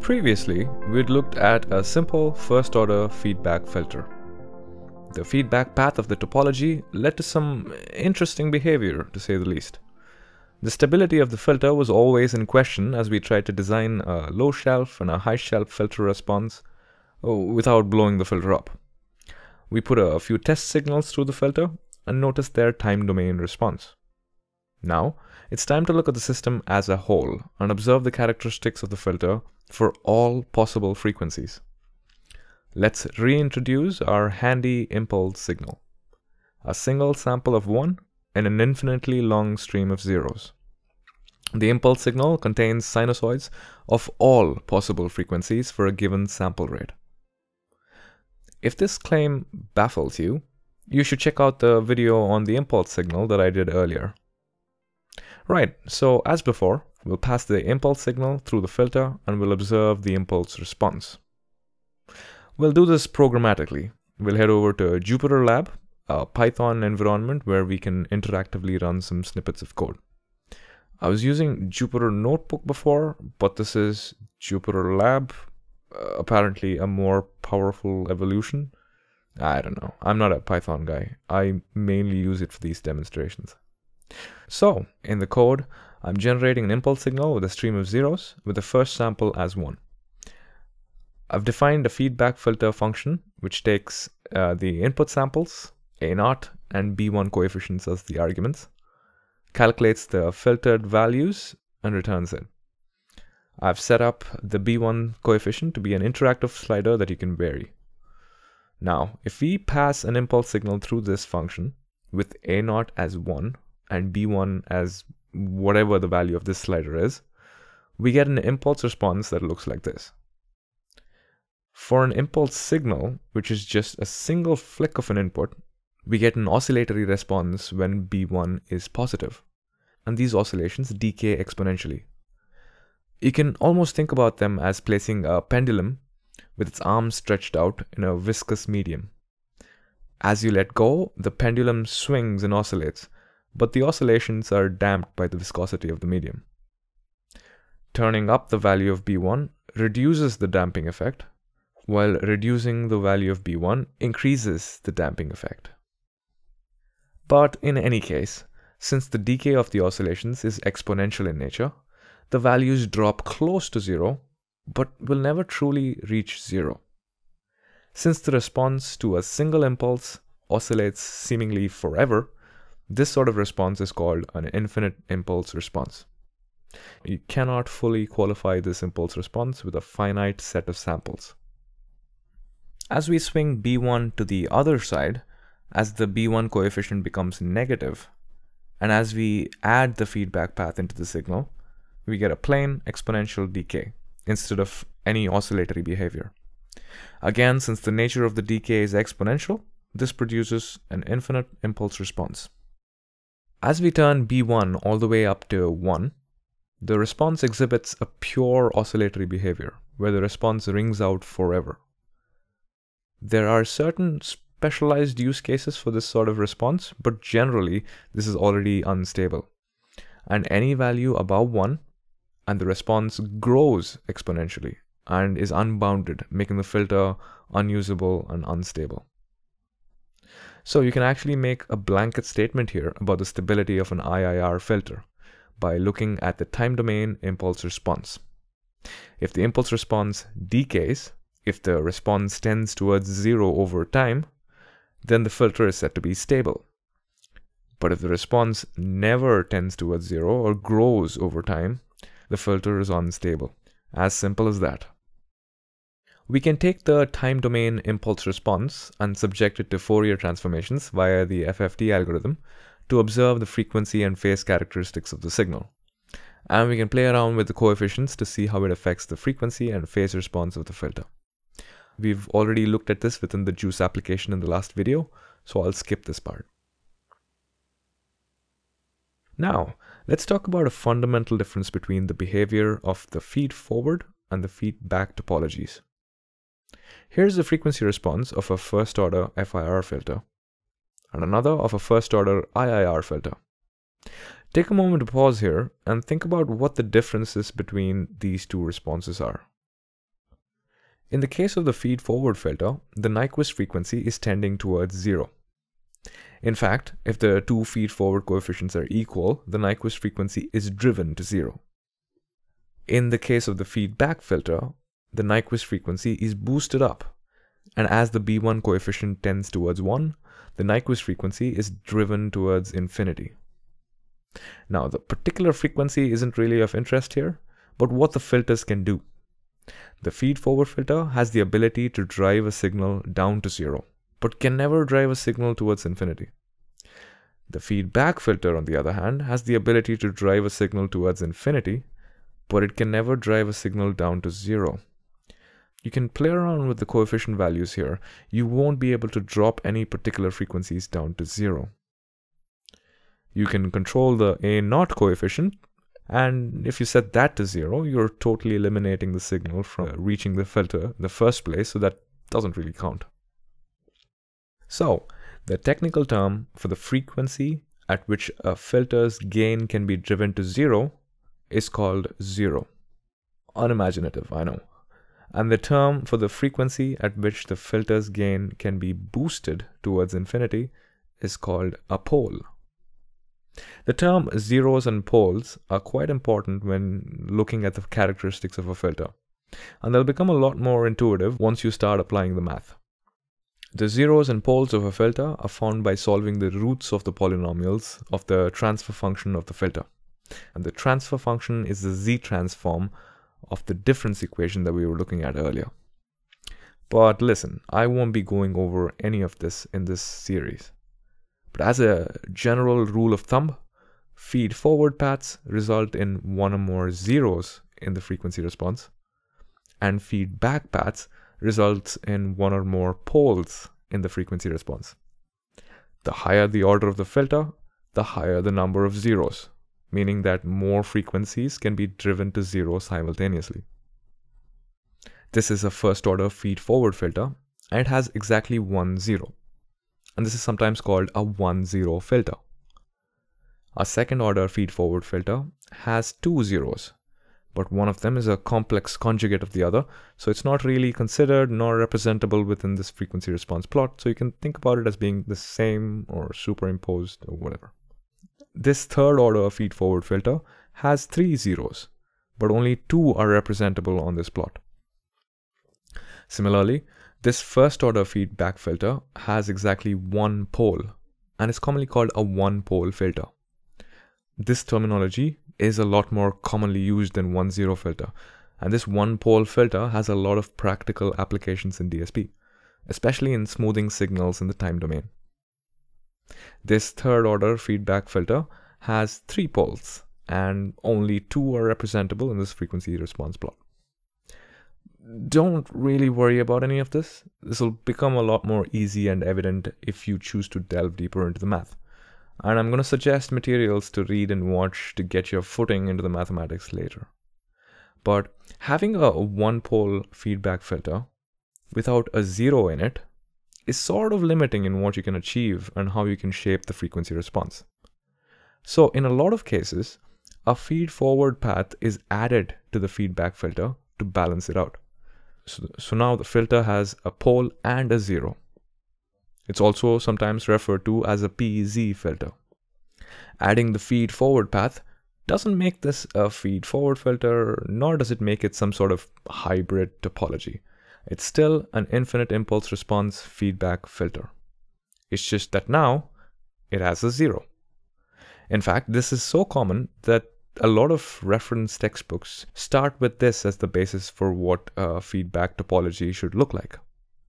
Previously, we'd looked at a simple first-order feedback filter. The feedback path of the topology led to some interesting behavior, to say the least. The stability of the filter was always in question as we tried to design a low shelf and a high shelf filter response without blowing the filter up. We put a few test signals through the filter and noticed their time domain response. Now, it's time to look at the system as a whole and observe the characteristics of the filter for all possible frequencies. Let's reintroduce our handy impulse signal, a single sample of 1 and an infinitely long stream of zeros. The impulse signal contains sinusoids of all possible frequencies for a given sample rate. If this claim baffles you, you should check out the video on the impulse signal that I did earlier. Right, so as before, we'll pass the impulse signal through the filter and we'll observe the impulse response. We'll do this programmatically. We'll head over to Jupyter Lab, a Python environment where we can interactively run some snippets of code. I was using Jupyter Notebook before, but this is Jupyter Lab, apparently a more powerful evolution. I don't know. I'm not a Python guy. I mainly use it for these demonstrations. So, in the code, I'm generating an impulse signal with a stream of zeros with the first sample as 1. I've defined a feedback filter function which takes the input samples, A0 and B1 coefficients as the arguments, calculates the filtered values and returns it. I've set up the B1 coefficient to be an interactive slider that you can vary. Now, if we pass an impulse signal through this function with A0 as 1 and B1 as whatever the value of this slider is, we get an impulse response that looks like this. For an impulse signal, which is just a single flick of an input, we get an oscillatory response when B1 is positive, and these oscillations decay exponentially. You can almost think about them as placing a pendulum with its arms stretched out in a viscous medium. As you let go, the pendulum swings and oscillates, but the oscillations are damped by the viscosity of the medium. Turning up the value of B1 reduces the damping effect, while reducing the value of B1 increases the damping effect. But in any case, since the decay of the oscillations is exponential in nature, the values drop close to 0, but will never truly reach 0. Since the response to a single impulse oscillates seemingly forever, this sort of response is called an infinite impulse response. You cannot fully qualify this impulse response with a finite set of samples. As we swing B1 to the other side, as the B1 coefficient becomes negative, and as we add the feedback path into the signal, we get a plain exponential decay instead of any oscillatory behavior. Again, since the nature of the decay is exponential, this produces an infinite impulse response. As we turn B1 all the way up to 1, the response exhibits a pure oscillatory behavior, where the response rings out forever. There are certain specialized use cases for this sort of response, but generally this is already unstable. And any value above 1, and the response grows exponentially and is unbounded, making the filter unusable and unstable. So you can actually make a blanket statement here about the stability of an IIR filter by looking at the time domain impulse response. If the impulse response decays, if the response tends towards 0 over time, then the filter is said to be stable. But if the response never tends towards 0 or grows over time, the filter is unstable. As simple as that. We can take the time domain impulse response and subject it to Fourier transformations via the FFT algorithm to observe the frequency and phase characteristics of the signal. And we can play around with the coefficients to see how it affects the frequency and phase response of the filter. We've already looked at this within the JUICE application in the last video, so I'll skip this part. Now, let's talk about a fundamental difference between the behavior of the feed-forward and the feedback topologies. Here's the frequency response of a first-order FIR filter, and another of a first-order IIR filter. Take a moment to pause here and think about what the differences between these two responses are. In the case of the feed-forward filter, the Nyquist frequency is tending towards 0. In fact, if the two feed-forward coefficients are equal, the Nyquist frequency is driven to 0. In the case of the feedback filter, the Nyquist frequency is boosted up, and as the B1 coefficient tends towards 1, the Nyquist frequency is driven towards infinity. Now, the particular frequency isn't really of interest here, but what the filters can do. The feed-forward filter has the ability to drive a signal down to 0, but can never drive a signal towards infinity. The feedback filter, on the other hand, has the ability to drive a signal towards infinity, but it can never drive a signal down to 0. You can play around with the coefficient values here. You won't be able to drop any particular frequencies down to 0. You can control the A0 coefficient, and if you set that to 0, you're totally eliminating the signal from reaching the filter in the first place, so that doesn't really count. So, the technical term for the frequency at which a filter's gain can be driven to 0 is called 0. Unimaginative, I know. And the term for the frequency at which the filter's gain can be boosted towards infinity is called a pole. The term zeros and poles are quite important when looking at the characteristics of a filter, and they'll become a lot more intuitive once you start applying the math. The zeros and poles of a filter are found by solving the roots of the polynomials of the transfer function of the filter. And the transfer function is the z-transform of the difference equation that we were looking at earlier. But listen, I won't be going over any of this in this series. But as a general rule of thumb, feed-forward paths result in one or more zeros in the frequency response, and feedback paths results in one or more poles in the frequency response. The higher the order of the filter, the higher the number of zeros, meaning that more frequencies can be driven to 0 simultaneously. This is a first-order feed-forward filter, and it has exactly 1 zero. And this is sometimes called a 1-0 filter. A second-order feed-forward filter has 2 zeros, but one of them is a complex conjugate of the other, so it's not really considered nor representable within this frequency response plot, so you can think about it as being the same or superimposed or whatever. This third-order feed-forward filter has 3 zeros, but only 2 are representable on this plot. Similarly, this first-order feedback filter has exactly 1 pole, and is commonly called a 1-pole filter. This terminology is a lot more commonly used than 1-0 filter, and this 1-pole filter has a lot of practical applications in DSP, especially in smoothing signals in the time domain. This third-order feedback filter has 3 poles, and only 2 are representable in this frequency response plot. Don't really worry about any of this. This will become a lot more easy and evident if you choose to delve deeper into the math. And I'm going to suggest materials to read and watch to get your footing into the mathematics later. But having a 1-pole feedback filter without a 0 in it is sort of limiting in what you can achieve and how you can shape the frequency response. So in a lot of cases, a feed-forward path is added to the feedback filter to balance it out. So now the filter has a pole and a 0. It's also sometimes referred to as a PZ filter. Adding the feed-forward path doesn't make this a feed-forward filter, nor does it make it some sort of hybrid topology. It's still an infinite impulse response feedback filter. It's just that now it has a 0. In fact, this is so common that a lot of reference textbooks start with this as the basis for what a feedback topology should look like.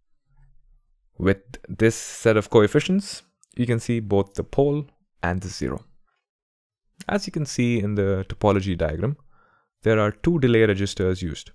With this set of coefficients, you can see both the pole and the 0. As you can see in the topology diagram, there are 2 delay registers used.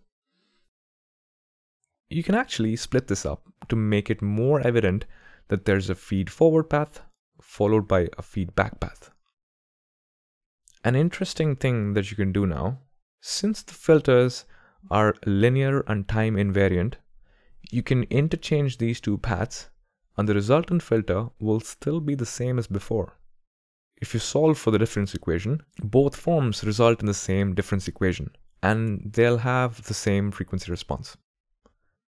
You can actually split this up to make it more evident that there's a feed-forward path followed by a feedback path. An interesting thing that you can do now, since the filters are linear and time invariant, you can interchange these 2 paths and the resultant filter will still be the same as before. If you solve for the difference equation, both forms result in the same difference equation and they'll have the same frequency response.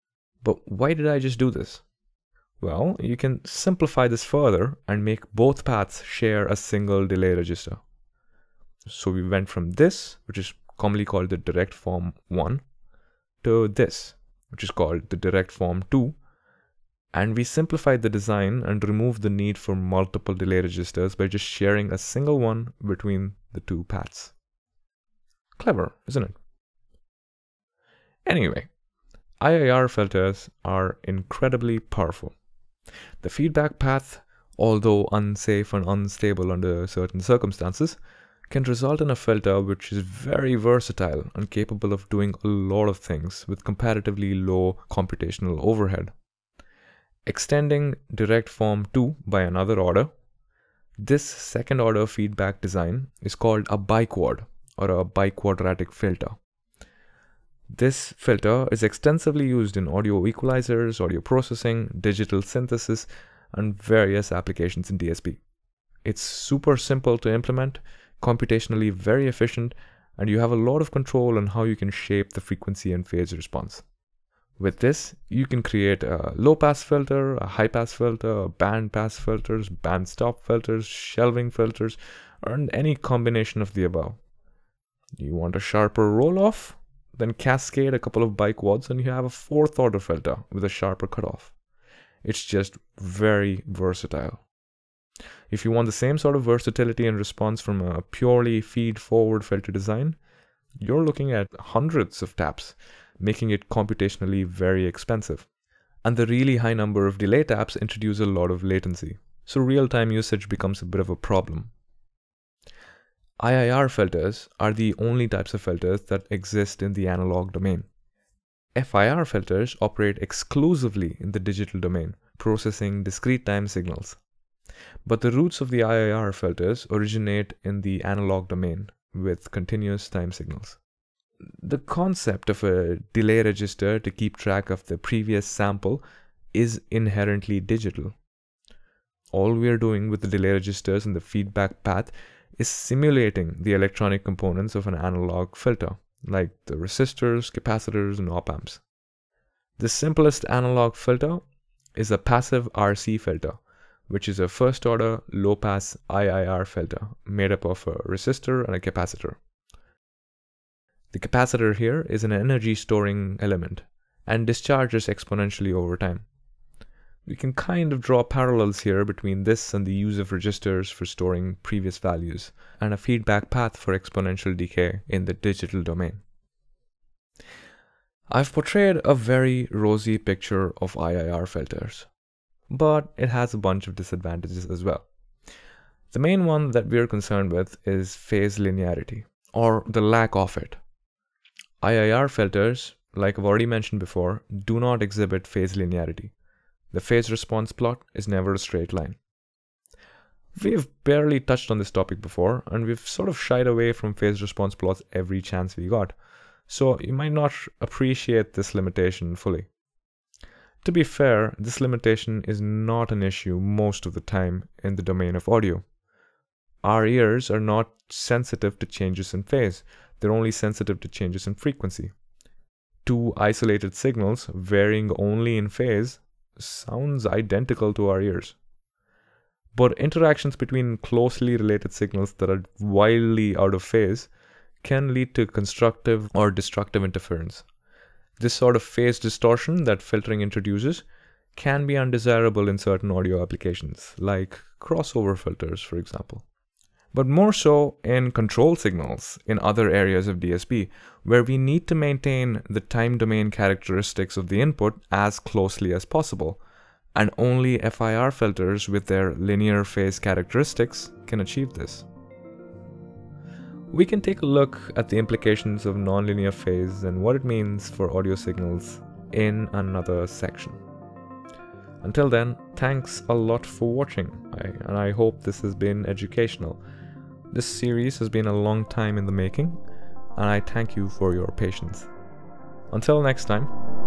But why did I just do this? Well, you can simplify this further and make both paths share a single delay register. So we went from this, which is commonly called the direct form 1, to this, which is called the direct form 2, and we simplified the design and removed the need for multiple delay registers by just sharing a single one between the two paths. Clever, isn't it? Anyway, IIR filters are incredibly powerful. The feedback path, although unsafe and unstable under certain circumstances, can result in a filter which is very versatile and capable of doing a lot of things with comparatively low computational overhead. Extending direct form 2 by another order, this second order feedback design is called a biquad or a biquadratic filter. This filter is extensively used in audio equalizers, audio processing, digital synthesis, and various applications in DSP. It's super simple to implement, computationally very efficient, and you have a lot of control on how you can shape the frequency and phase response. With this, you can create a low-pass filter, a high-pass filter, band-pass filters, band-stop filters, shelving filters, and any combination of the above. You want a sharper roll-off? Then cascade a couple of biquads and you have a fourth order filter with a sharper cutoff. It's just very versatile. If you want the same sort of versatility and response from a purely feed-forward filter design, you're looking at hundreds of taps, making it computationally very expensive. And the really high number of delay taps introduce a lot of latency, so real-time usage becomes a bit of a problem. IIR filters are the only types of filters that exist in the analog domain. FIR filters operate exclusively in the digital domain, processing discrete time signals. But the roots of the IIR filters originate in the analog domain with continuous time signals. The concept of a delay register to keep track of the previous sample is inherently digital. All we are doing with the delay registers in the feedback path is simulating the electronic components of an analog filter, like the resistors, capacitors, and op-amps. The simplest analog filter is a passive RC filter, which is a first-order low-pass IIR filter made up of a resistor and a capacitor. The capacitor here is an energy-storing element and discharges exponentially over time. We can kind of draw parallels here between this and the use of registers for storing previous values and a feedback path for exponential decay in the digital domain. I've portrayed a very rosy picture of IIR filters, but it has a bunch of disadvantages as well. The main one that we're concerned with is phase linearity, or the lack of it. IIR filters, like I've already mentioned before, do not exhibit phase linearity. The phase response plot is never a straight line. We've barely touched on this topic before, and we've sort of shied away from phase response plots every chance we got, so you might not appreciate this limitation fully. To be fair, this limitation is not an issue most of the time in the domain of audio. Our ears are not sensitive to changes in phase, they're only sensitive to changes in frequency. Two isolated signals varying only in phase sounds identical to our ears. But interactions between closely related signals that are wildly out of phase can lead to constructive or destructive interference. This sort of phase distortion that filtering introduces can be undesirable in certain audio applications, like crossover filters, for example. But more so in control signals in other areas of DSP, where we need to maintain the time domain characteristics of the input as closely as possible, and only FIR filters with their linear phase characteristics can achieve this. We can take a look at the implications of nonlinear phase and what it means for audio signals in another section. Until then, thanks a lot for watching, and I hope this has been educational. This series has been a long time in the making, and I thank you for your patience. Until next time.